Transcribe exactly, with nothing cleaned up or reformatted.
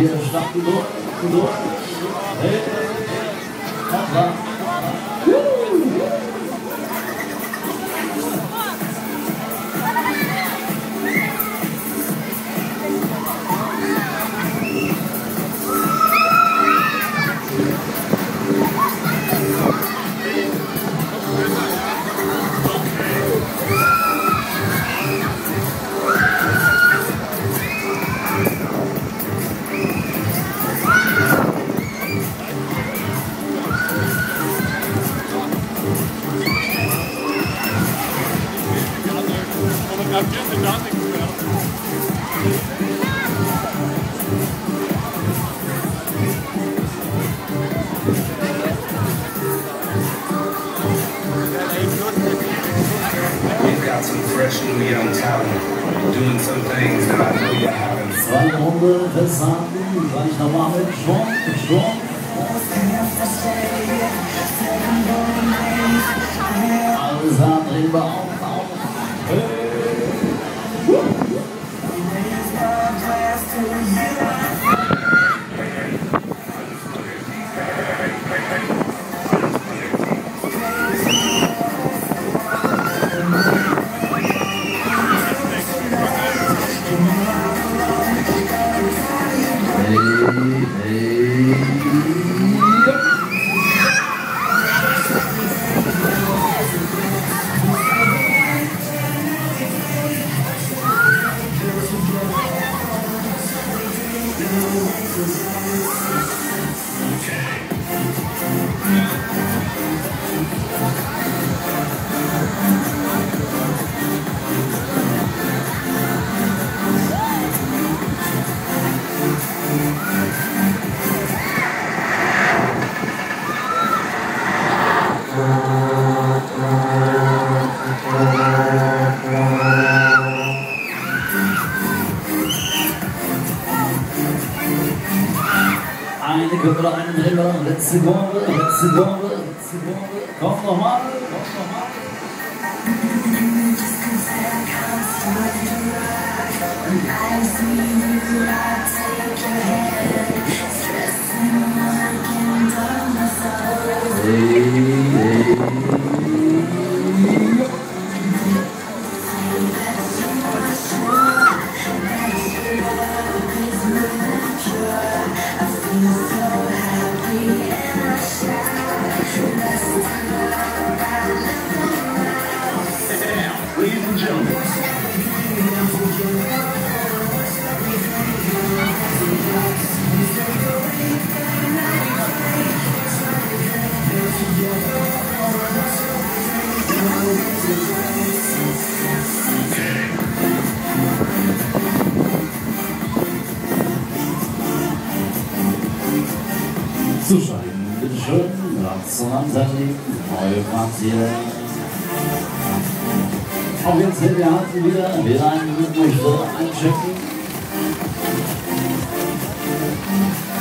hier starten durch, durch. Hey, Papa. Zweite Runde festhalten, gleich nochmal mit Schwung, Schwung. Alles hart, drehen wir auf, auf. Eine Kurve, einen Driller, letzte Kurve, letzte Kurve, letzte Kurve. Komm nochmal, komm nochmal. Hey, hey. Ladies and gentlemen. Zuschalten, bitteschön, Platz zum Anteil, neue Quartier. Auch jetzt hält der Hafen wieder, wer einen möchte einchecken.